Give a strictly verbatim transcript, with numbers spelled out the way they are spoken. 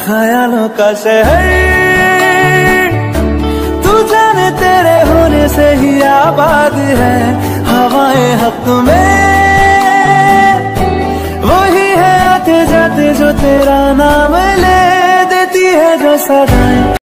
ख्यालों का शहर तू जाने तेरे होने से ही आबाद है। हवाएं हक में वही है आते जाते जो तेरा नाम ले देती है जो सदाएं।